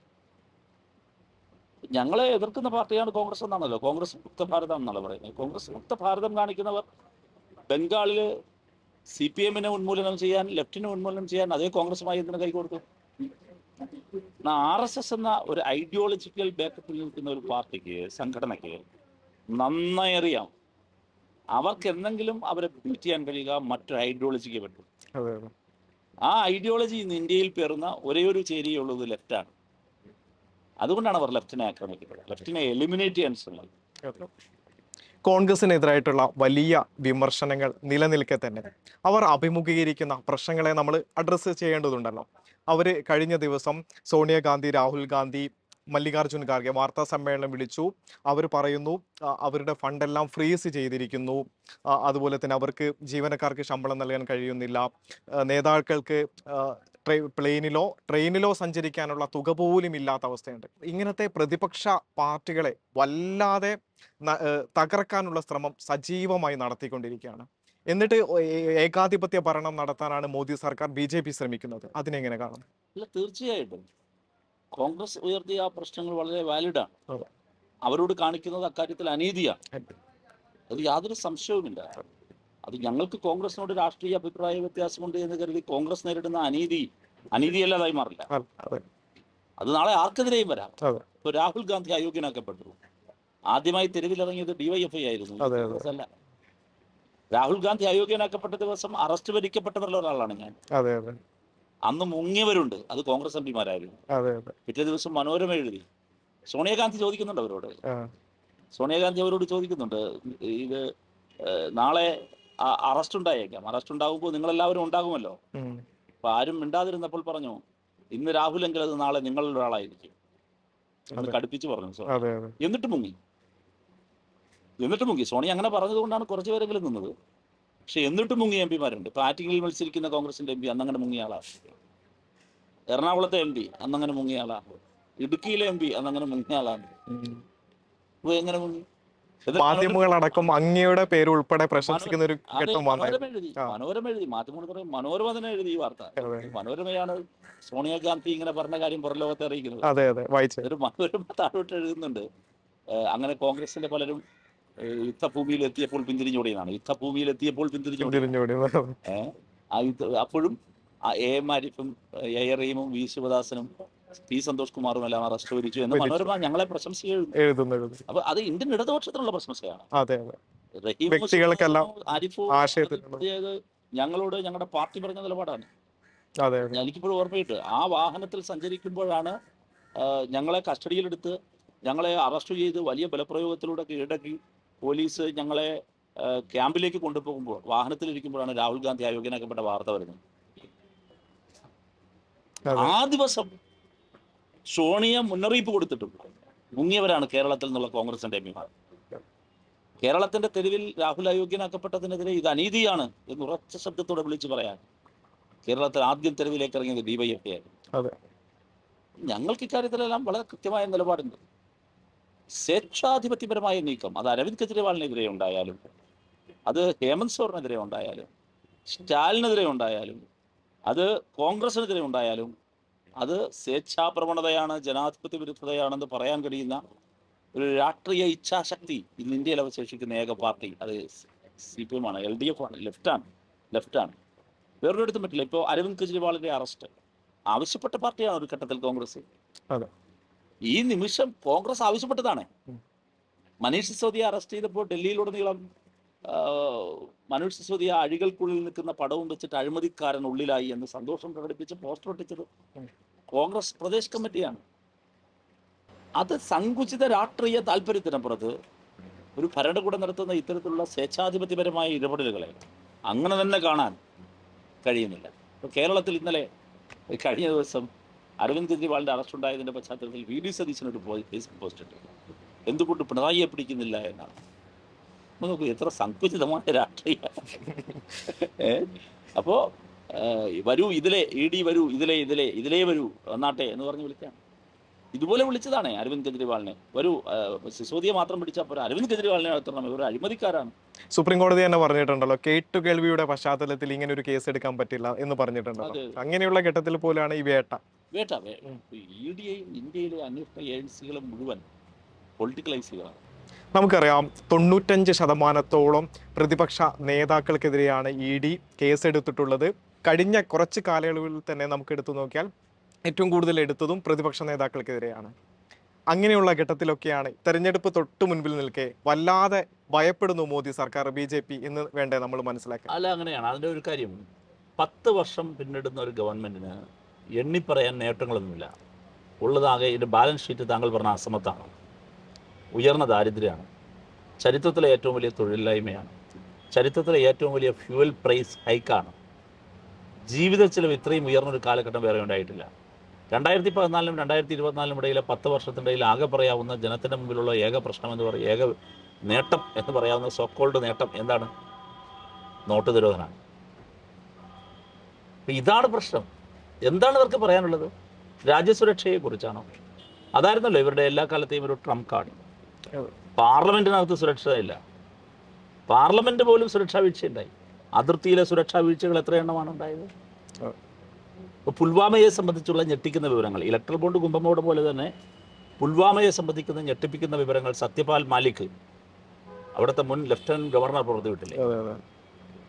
ഞങ്ങളെ എതിർക്കുന്ന പാർട്ടിയാണ് കോൺഗ്രസ് എന്നാണല്ലോ, കോൺഗ്രസ് മുക്ത ഭാരതം എന്നാണ് പറയുന്നത്. കോൺഗ്രസ് മുക്ത ഭാരതം കാണിക്കുന്നവർ ബംഗാളിൽ സി പി എമ്മിനെ ഉന്മൂലനം ചെയ്യാൻ, ലെഫ്റ്റിനെ ഉന്മൂലനം ചെയ്യാൻ അതേ കോൺഗ്രസുമായി എന്തിനു കൈ കൊടുത്തു? ആർ എസ് എസ് എന്ന ഒരു ഐഡിയോളജിക്കൽ ബാക്കപ്പിൽ നിൽക്കുന്ന ഒരു പാർട്ടിക്ക്, സംഘടനയ്ക്ക് നന്നായി അറിയാം അവർക്ക് എന്തെങ്കിലും അവരെ ബീറ്റ് ചെയ്യാൻ കഴിയുക മറ്റൊരു ഐഡിയോളജിക്ക് പറ്റും. അതെ ആ ഐഡിയോളജി ഇന്ന് ഇന്ത്യയിൽ പേറുന്ന ഒരേ ഒരു ചേരിയുള്ളത് ലെഫ്റ്റാണ്. അതുകൊണ്ടാണ് അവർ ലെഫ്റ്റിനെ ആക്രമിക്കുന്നത്, ലെഫ്റ്റിനെ എലിമിനേറ്റ് ചെയ്യാൻ ശ്രമിക്കുന്നത്. കോൺഗ്രസിനെതിരായിട്ടുള്ള വലിയ വിമർശനങ്ങൾ നിലനിൽക്കെ തന്നെ അവർ അഭിമുഖീകരിക്കുന്ന പ്രശ്നങ്ങളെ നമ്മൾ അഡ്രസ്സ് ചെയ്യേണ്ടതുണ്ടല്ലോ. അവർ കഴിഞ്ഞ ദിവസം സോണിയാഗാന്ധി, രാഹുൽ ഗാന്ധി, മല്ലികാർജുൻ ഖാർഗെ വാർത്താ സമ്മേളനം വിളിച്ചു. അവർ പറയുന്നു ആ, അവരുടെ ഫണ്ടെല്ലാം ഫ്രീസ് ചെയ്തിരിക്കുന്നു. ആ, അതുപോലെ തന്നെ അവർക്ക് ജീവനക്കാർക്ക് ശമ്പളം നൽകാൻ കഴിയുന്നില്ല. ആ, നേതാക്കൾക്ക് ആ, ട്രെ- പ്ലെയിനിലോ ട്രെയിനിലോ സഞ്ചരിക്കാനുള്ള തുക പോലും ഇല്ലാത്ത അവസ്ഥയുണ്ട്. ഇങ്ങനത്തെ പ്രതിപക്ഷ പാർട്ടികളെ വല്ലാതെ ന- ഏഹ് തകർക്കാനുള്ള ശ്രമം സജീവമായി നടത്തിക്കൊണ്ടിരിക്കുകയാണ്. എന്നിട്ട് ഏ- ഏകാധിപത്യ ഭരണം നടത്താനാണ് മോദി സർക്കാർ, ബി ജെ പി ശ്രമിക്കുന്നത്. അതിനെങ്ങനെ കാണും? അല്ല, തീർച്ചയായിട്ടും കോൺഗ്രസ് ഉയർത്തിയ ആ പ്രശ്നങ്ങൾ വളരെ വാലിഡാണ്. അതെ. അവരോട് കാണിക്കുന്നത് അക്കാര്യത്തിൽ അനീതിയാണ്, അത് യാതൊരു സംശയവുമില്ല. അത് ഞങ്ങൾക്ക് കോൺഗ്രസിനോട് രാഷ്ട്രീയ അഭിപ്രായ വ്യത്യാസമുണ്ട് എന്ന് കരുതി കോൺഗ്രസ് നേരിടുന്ന അനീതി അനീതിയല്ലാതായി മാറില്ല. അതെ. അത് നാളെ ആർക്കെതിരെയും വരാം. അതെ ഇപ്പോൾ രാഹുൽ ഗാന്ധി അയോഗ്യനാക്കപ്പെട്ടു. ആദ്യമായി തെരുവിലിറങ്ങിയത് ഡിവൈഎഫ്ഐ ആയിരുന്നു, അതെ അതെ കോൺഗ്രസ് അല്ല. രാഹുൽ ഗാന്ധി അയോഗ്യനാക്കപ്പെട്ട ദിവസം അറസ്റ്റ് വരിക്കപ്പെട്ടവരിൽ ഒരാളാണ് ഞാൻ. അതെ അതെ അന്ന് മുങ്ങിയവരുണ്ട്, അത് കോൺഗ്രസ് എം പിമാരായിരുന്നു. അതെ അതെ പിറ്റേ ദിവസം മനോരമ എഴുതി. സോണിയാഗാന്ധി ചോദിക്കുന്നുണ്ട് അവരോട്, ആ സോണിയാഗാന്ധി അവരോട് ചോദിക്കുന്നുണ്ട്, ഇത് ഏഹ്, നാളെ അറസ്റ്റ് ഉണ്ടായേക്കാം, അറസ്റ്റ് ഉണ്ടാകുമ്പോൾ നിങ്ങളെല്ലാവരും ഉണ്ടാകുമല്ലോ. ഉം. അപ്പോൾ ആരും മിണ്ടാതിരുന്നപ്പോൾ പറഞ്ഞു, ഇന്ന് രാഹുലെങ്കിൽ അത് നാളെ നിങ്ങളുടെ ഒരാളായിരിക്കും എന്ന് അതെ കടുപ്പിച്ച് പറഞ്ഞു സോണിയ. അതെ അതെ എന്നിട്ട് മുങ്ങി, എന്നിട്ട് മുങ്ങി. സോണിയ അങ്ങനെ പറഞ്ഞതുകൊണ്ടാണ് കുറച്ച് പേരെങ്കിലും നിന്നത്. പക്ഷെ എന്നിട്ട് മുങ്ങിയ എം പിമാരുണ്ട്. ഇപ്പോൾ ആറ്റിങ്ങലിൽ മത്സരിക്കുന്ന കോൺഗ്രസിന്റെ എം പി അന്നങ്ങനെ മുങ്ങിയ ആളാണ്. എറണാകുളത്തെ എം പി അന്നങ്ങനെ മുങ്ങിയ ആളാണ്. ഇടുക്കിയിലെ എം പി അന്നങ്ങനെ മുങ്ങിയ ആളാണ്. ഉം. ഇപ്പോൾ എങ്ങനെ മുങ്ങി? എന്നിട്ട് മാധ്യമങ്ങളടക്കം അങ്ങയുടെ പേര് ഉൾപ്പെടെ മനോ- പ്രശംസിക്കുന്ന ഒരു അതെ, ഘട്ടം മനോരമ വന്നായിരുന്നു. എഴുതി, ആ മനോരമ എഴുതി, മാധ്യമങ്ങൾ പറയും മനോരമ തന്നെ എഴുതി ഈ വാർത്ത. അതെ മനോരമയാണ് സോണിയാഗാന്ധി ഇങ്ങനെ പറഞ്ഞ കാര്യം പുറം ലോകത്തെ അറിയിക്കുന്നത്. അതെ അതെ വായിച്ചേ. എന്നിട്ട് മനോരമ താഴോട്ട് എഴുതുന്നുണ്ട്, ഏഹ്, അങ്ങനെ കോൺഗ്രസിന്റെ പലരും ഏഹ്, യുദ്ധഭൂമിയിൽ എത്തിയപ്പോൾ പിന്തിരിഞ്ഞോടിയെന്നാണ്. യുദ്ധഭൂമിയിൽ എത്തിയപ്പോൾ പിന്തിരിഞ്ഞോടി. പിന്തിരിഞ്ഞോടി. ഏഹ്, ആ യുദ്ധ അപ്പോഴും ആ എ എം ആരിഫും എ എ റഹീമും വി ശിവദാസനും പി സന്തോഷ് കുമാറും എല്ലാം അറസ്റ്റ് വരിച്ചു എന്ന് വരിച്ചു. മനോരമ ഞങ്ങളെ പ്രശംസിച്ച് എഴുതുന്നു. എഴുതുന്നു എഴുതുന്നു. അപ്പൊ അത് ഇന്ത്യൻ ഇടതുപക്ഷത്തിനുള്ള പ്രശംസയാണ്. അതെ അതെ റഹീമും വ്യക്തികൾക്കെല്ലാം ശിവദാസനും ആരിഫോ ആശയത്തിനുള്ള അത് ഞങ്ങളോട് ഞങ്ങളുടെ പാർട്ടി പറഞ്ഞ നിലപാടാണ്. അതെ അതെ എനിക്കിപ്പോഴും ഓർമ്മയിട്ട് ആ വാഹനത്തിൽ സഞ്ചരിക്കുമ്പോഴാണ് ആ, ഞങ്ങളെ കസ്റ്റഡിയിലെടുത്ത് ഞങ്ങളെ അറസ്റ്റ് ചെയ്ത് വലിയ ബലപ്രയോഗത്തിലൂടെ കീഴടക്കി പോലീസ് ഞങ്ങളെ ആ, ക്യാമ്പിലേക്ക് കൊണ്ടുപോകുമ്പോൾ വാഹനത്തിലിരിക്കുമ്പോഴാണ് രാഹുൽ ഗാന്ധി അയോഗ്യനാക്കപ്പെട്ട വാർത്ത വരുന്നത്. അതെ ആ ദിവസം സോണിയ മുന്നറിയിപ്പ് കൊടുത്തിട്ടും മുങ്ങിയവരാണ് കേരളത്തിൽ നിന്നുള്ള കോൺഗ്രസിന്റെ എം പിമാർ. കേരളത്തിന്റെ തെരുവിൽ രാഹുൽ അയോഗ്യനാക്കപ്പെട്ടതിനെതിരെ ഇത് അനീതിയാണ് എന്ന് ഉറച്ച ശബ്ദത്തോടെ വിളിച്ചു പറയാൻ കേരളത്തിൽ ആദ്യം തെരുവിലേക്ക് ഇറങ്ങിയത് ഡിവൈഎഫ്ഐ ആയിരുന്നു. അതെ ഞങ്ങൾക്ക് ഇക്കാര്യത്തിലെല്ലാം വളരെ കൃത്യമായ നിലപാടുണ്ട്. സ്വേച്ഛാധിപത്യപരമായ നീക്കം അത് അരവിന്ദ് കെജ്രിവാളിനെതിരെ ഉണ്ടായാലും, അത് ഹേമന്ത് സോറിനെതിരെ ഉണ്ടായാലും, സ്റ്റാലിനെതിരെ ഉണ്ടായാലും, അത് കോൺഗ്രസിനെതിരെ ഉണ്ടായാലും, അത് സ്വേച്ഛാപ്രവണതയാണ്, ജനാധിപത്യ വിരുദ്ധതയാണെന്ന് പറയാൻ കഴിയുന്ന ഒരു രാഷ്ട്രീയ ഇച്ഛാശക്തി ഇന്ന് ഇന്ത്യയിൽ അവശേഷിക്കുന്ന ഏക പാർട്ടി അത് സി പി എം ആണ്, എൽ ഡി എഫ് ആണ്, ലെഫ്റ്റാണ് ലെഫ്റ്റാണ് വേറൊരിടത്തും പറ്റില്ല. ഇപ്പോൾ അരവിന്ദ് കെജ്രിവാളിന്റെ അറസ്റ്റ് ആവശ്യപ്പെട്ട പാർട്ടിയാണ് ഒരു ഘട്ടത്തിൽ കോൺഗ്രസ്. അതെ ഈ നിമിഷം കോൺഗ്രസ് ആവശ്യപ്പെട്ടതാണ്. ഉം. മനീഷ് സിസോദിയെ അറസ്റ്റ് ചെയ്തപ്പോൾ ഡൽഹിയിലുടനീളം ആ, മനീഷ് സിസോദിയ അഴികൾക്കുള്ളിൽ നിൽക്കുന്ന പടവും വെച്ചിട്ട് അഴിമതിക്കാരൻ ഉള്ളിലായി എന്ന് സന്തോഷം പ്രകടിപ്പിച്ച് പോസ്റ്റർ ഒട്ടിച്ചത് ഉം. കോൺഗ്രസ് പ്രദേശ് കമ്മിറ്റിയാണ്. അത് സങ്കുചിത രാഷ്ട്രീയ താല്പര്യത്തിനപ്പുറത്ത് ഒരു ഭരണകൂടം നടത്തുന്ന ഇത്തരത്തിലുള്ള സ്വേച്ഛാധിപത്യപരമായ ഇടപെടലുകളെ അങ്ങനെ തന്നെ കാണാൻ കഴിയുന്നില്ല. ഇപ്പോൾ കേരളത്തിൽ ഇന്നലെ കഴിഞ്ഞ ദിവസം അരവിന്ദ് കെജ്രിവാളിന്റെ അറസ്റ്റ് ഉണ്ടായതിന്റെ പശ്ചാത്തലത്തിൽ വി ഡി സതീശനൊരു ഫേസ്ബുക്ക് പോസ്റ്റ് ഇട്ടു, എന്തുകൊണ്ട് പിണറായിയെ പിടിക്കുന്നില്ല എന്നാണ്. അപ്പോൾ നോക്കൂ എത്ര സങ്കുചിതമായ രാഷ്ട്രീയ. അപ്പോ വരൂ ഇതിലെ ഇ ഡി വരൂ ഇതിലെ ഇതിലെ ഇതിലേ വരൂ വന്നാട്ടെ എന്ന് പറഞ്ഞ് വിളിക്കുകയാണ്. ഇതുപോലെ വിളിച്ചതാണ് അരവിന്ദ് കെജ്രിവാളിനെ. വരൂ സിസോദിയെ മാത്രം പിടിച്ചാൽ പോരാ, അരവിന്ദ് കെജ്രിവാളിനെ നടത്തണം, ഇവർ അഴിമതിക്കാരാണ്. സുപ്രീം കോടതി തന്നെ പറഞ്ഞിട്ടുണ്ടല്ലോ, കേട്ടുകേൾവിയുടെ പശ്ചാത്തലത്തിൽ ഇങ്ങനെ ഒരു കേസ് എടുക്കാൻ പറ്റില്ല എന്ന് പറഞ്ഞിട്ടുണ്ടല്ലോ. അതെ. അങ്ങനെയുള്ള ഘട്ടത്തിൽ പോലാണ് ഈ വേട്ട. വേട്ട ഇ ഡിയെയും ഇന്ത്യയിലെ അന്വേഷണ ഏജൻസികളും മുഴുവൻ പൊളിറ്റിക്കലൈസുകളാണ്. നമുക്കറിയാം തൊണ്ണൂറ്റഞ്ച് ശതമാനത്തോളം പ്രതിപക്ഷ നേതാക്കൾക്കെതിരെയാണ് ഇ ഡി കേസെടുത്തിട്ടുള്ളത്. കഴിഞ്ഞ കുറച്ച് കാലയളവിൽ തന്നെ നമുക്ക് എടുത്തു നോക്കിയാൽ ഏറ്റവും കൂടുതൽ എടുത്തതും പ്രതിപക്ഷ നേതാക്കൾക്കെതിരെയാണ്. അങ്ങനെയുള്ള ഘട്ടത്തിലൊക്കെയാണ് തെരഞ്ഞെടുപ്പ് തൊട്ട് മുൻപിൽ നിൽക്കെ വല്ലാതെ ഭയപ്പെടുന്നു മോദി സർക്കാർ, ബി ജെ പി എന്ന് വേണ്ടേ നമ്മൾ മനസ്സിലാക്കാൻ? അല്ല, അങ്ങനെയാണ്. അതിൻ്റെ ഒരു കാര്യം, പത്ത് വർഷം പിന്നിടുന്ന ഒരു ഗവൺമെൻറ്റിന് എണ്ണിപ്പറയാൻ നേട്ടങ്ങളൊന്നുമില്ല. ഉള്ളതാകെ ഇതിൻ്റെ ബാലൻസ് ഷീറ്റ് താങ്കൾ പറഞ്ഞ അസമത്താണ്, ഉയർന്ന ദാരിദ്ര്യമാണ്, ചരിത്രത്തിലെ ഏറ്റവും വലിയ തൊഴിലില്ലായ്മയാണ്, ചരിത്രത്തിലെ ഏറ്റവും വലിയ ഫ്യൂവൽ പ്രൈസ് ഹൈക്കാണ്. ജീവിത ചെലവ് ഇത്രയും ഉയർന്നൊരു കാലഘട്ടം വേറെ ഉണ്ടായിട്ടില്ല. രണ്ടായിരത്തി പതിനാലിനും രണ്ടായിരത്തി ഇരുപത്തിനാലിനും ഇടയിലെ പത്ത് വർഷത്തിൻ്റെ ഇടയിൽ ആകെ പറയാവുന്ന ജനത്തിൻ്റെ മുമ്പിലുള്ള ഏക പ്രശ്നം എന്ന് പറയുക, ഏക നേട്ടം എന്ന് പറയാവുന്ന സോക്കോൾഡ് നേട്ടം എന്താണ്? നോട്ട് നിരോധനമാണ്. അപ്പം ഇതാണ് പ്രശ്നം. എന്താണ് ഇവർക്ക് പറയാനുള്ളത്? രാജ്യസുരക്ഷയെക്കുറിച്ചാണോ? അതായിരുന്നല്ലോ ഇവരുടെ എല്ലാ കാലത്തെയും ഒരു ട്രംപ് കാർഡ്. പാർലമെൻറ്റിനകത്ത് സുരക്ഷ ഇല്ല, പാർലമെൻറ്റ് പോലും സുരക്ഷാ വീഴ്ചയുണ്ടായി. അതിർത്തിയിലെ സുരക്ഷാ വീഴ്ചകൾ എത്ര എണ്ണമാണ് ഉണ്ടായത്? ഇപ്പോൾ പുൽവാമയെ സംബന്ധിച്ചുള്ള ഞെട്ടിക്കുന്ന വിവരങ്ങൾ, ഇലക്ട്രൽ ബോണ്ട് കുംഭമോട് പോലെ തന്നെ പുൽവാമയെ സംബന്ധിക്കുന്ന ഞെട്ടിപ്പിക്കുന്ന വിവരങ്ങൾ സത്യപാൽ മാലിക്, അവിടുത്തെ മുൻ ലഫ്റ്റനന്റ് ഗവർണർ പുറത്തുവിട്ടില്ലേ?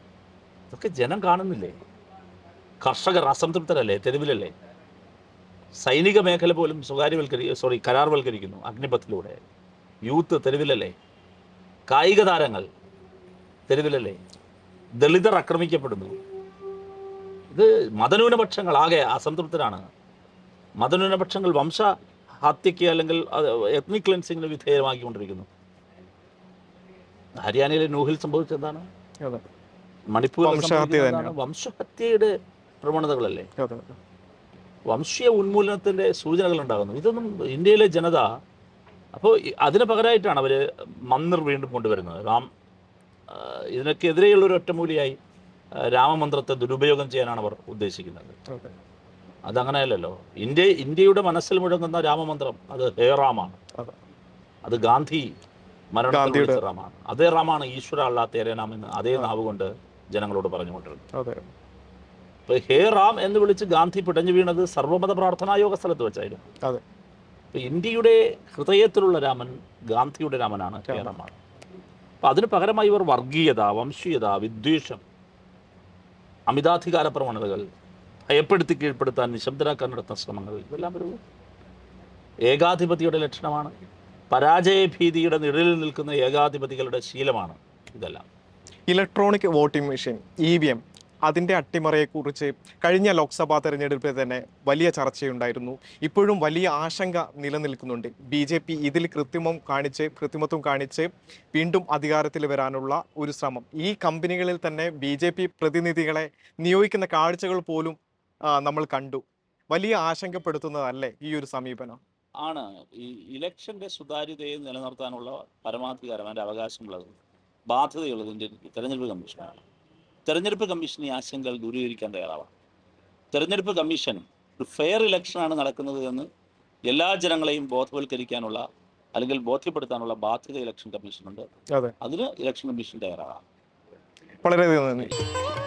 ഇതൊക്കെ ജനം കാണുന്നില്ലേ? കർഷകർ അസംതൃപ്തരല്ലേ? തെരുവിലല്ലേ? സൈനിക മേഖല പോലും സ്വകാര്യവൽക്കരി സോറി കരാർവൽക്കരിക്കുന്നു അഗ്നിപഥിലൂടെ. യൂത്ത് തെരുവിലല്ലേ, കായിക താരങ്ങൾ തെരുവിലല്ലേ, ദളിതർ ആക്രമിക്കപ്പെടുന്നു. ഇത് മതന്യൂനപക്ഷങ്ങൾ ആകെ അസംതൃപ്തരാണ്. മതന്യൂനപക്ഷങ്ങൾ വംശ ഹത്യയ്ക്ക് അല്ലെങ്കിൽ എത്നിക് ക്ലെൻസിങ്ങിന് വിധേയമാക്കിക്കൊണ്ടിരിക്കുന്നു. ഹരിയാനയിലെ നൂഹിൽ സംഭവിച്ചെന്താണ്? മണിപ്പൂരിൽ സംഭവിച്ചതാണ് വംശഹത്യയുടെ പ്രവണതകളല്ലേ, വംശീയ ഉന്മൂലനത്തിൻ്റെ സൂചനകൾ ഉണ്ടാകുന്നു. ഇതൊന്നും ഇന്ത്യയിലെ ജനത, അപ്പോൾ അതിന് പകരമായിട്ടാണ് അവർ മന്ദിർ വീണ്ടും കൊണ്ടുവരുന്നത്. രാം ഇതിനൊക്കെതിരെയുള്ള ഒരു ഒറ്റമൂലിയായി രാമമന്ത്രത്തെ ദുരുപയോഗം ചെയ്യാനാണ് അവർ ഉദ്ദേശിക്കുന്നത്. അതങ്ങനെയല്ലല്ലോ. ഇന്ത്യ ഇന്ത്യയുടെ മനസ്സിൽ മുഴങ്ങുന്ന രാമമന്ത്രം അത് ഹേ റാമാണ്. അത് ഗാന്ധി മരണ റാമാണ്. അതേ റാമാണ് ഈശ്വര അല്ലാ തേരേ നാം എന്ന് അതേ നാവ് കൊണ്ട് ജനങ്ങളോട് പറഞ്ഞുകൊണ്ടിരുന്നത്. ഇപ്പൊ ഹേ റാം എന്ന് വിളിച്ച് ഗാന്ധി പിടഞ്ഞു വീണത് സർവമത പ്രാർത്ഥനായോഗ സ്ഥലത്ത് വെച്ചായിരുന്നു. ഇപ്പൊ ഇന്ത്യയുടെ ഹൃദയത്തിലുള്ള രാമൻ ഗാന്ധിയുടെ രാമനാണ്, ഹേ റാമാണ്. അപ്പൊ അതിന് പകരമായി ഇവർ വർഗീയത, വംശീയത, വിദ്വേഷം, അമിതാധികാര പ്രവണതകൾ, ഭയപ്പെടുത്തി കീഴ്പ്പെടുത്താൻ, നിശബ്ദരാക്കാൻ നടത്തുന്ന ശ്രമങ്ങൾ, ഇതെല്ലാം ഒരു ഏകാധിപതിയുടെ ലക്ഷണമാണ്. പരാജയഭീതിയുടെ നിഴലിൽ നിൽക്കുന്ന ഏകാധിപതികളുടെ ശീലമാണ് ഇതെല്ലാം. Electronic voting machine E V M അതിൻ്റെ അട്ടിമറിയെക്കുറിച്ച് കഴിഞ്ഞ ലോക്സഭാ തെരഞ്ഞെടുപ്പിൽ തന്നെ വലിയ ചർച്ചയുണ്ടായിരുന്നു. ഇപ്പോഴും വലിയ ആശങ്ക നിലനിൽക്കുന്നുണ്ട്. ബി ജെ പി ഇതിൽ കൃത്രിമം കാണിച്ച് കൃത്രിമത്വം കാണിച്ച് വീണ്ടും അധികാരത്തിൽ വരാനുള്ള ഒരു ശ്രമം. ഈ കമ്പനികളിൽ തന്നെ ബി ജെ പി പ്രതിനിധികളെ നിയോഗിക്കുന്ന കാഴ്ചകൾ പോലും നമ്മൾ കണ്ടു. വലിയ ആശങ്കപ്പെടുത്തുന്നതല്ലേ ഈ ഒരു സമീപനം? ആണ്. ഈ ഇലക്ഷൻ്റെ സുതാര്യതയെ നിലനിർത്താനുള്ള പരമാധികാരം, അതിൻ്റെ അവകാശമുള്ളത്, ബാധ്യതയുള്ളത് ഇന്ത്യൻ തെരഞ്ഞെടുപ്പ് കമ്മീഷനാണ്. തെരഞ്ഞെടുപ്പ് കമ്മീഷൻ ഈ ആശങ്കകൾ ദൂരീകരിക്കാൻ തയ്യാറാവണം. തെരഞ്ഞെടുപ്പ് കമ്മീഷൻ ഒരു ഫെയർ ഇലക്ഷനാണ് നടക്കുന്നത് എന്ന് എല്ലാ ജനങ്ങളെയും ബോധവൽക്കരിക്കാനുള്ള അല്ലെങ്കിൽ ബോധ്യപ്പെടുത്താനുള്ള ബാധ്യത ഇലക്ഷൻ കമ്മീഷനുണ്ട്. അതിന് ഇലക്ഷൻ കമ്മീഷൻ തയ്യാറാകാം. വളരെയധികം നന്ദി.